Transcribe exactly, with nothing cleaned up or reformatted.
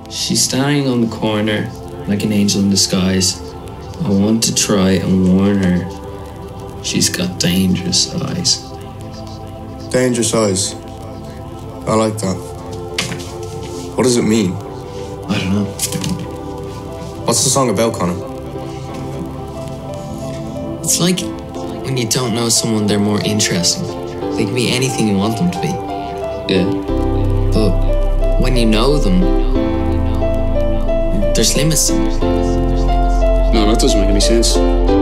She's standing on the corner like an angel in disguise. I want to try and warn her. She's got dangerous eyes. Dangerous eyes. I like that. What does it mean? I don't know. What's the song about, Connor? It's like when you don't know someone, they're more interesting. They can be anything you want them to be. Yeah. But when you know them, there's limits to them. No, that doesn't make any sense.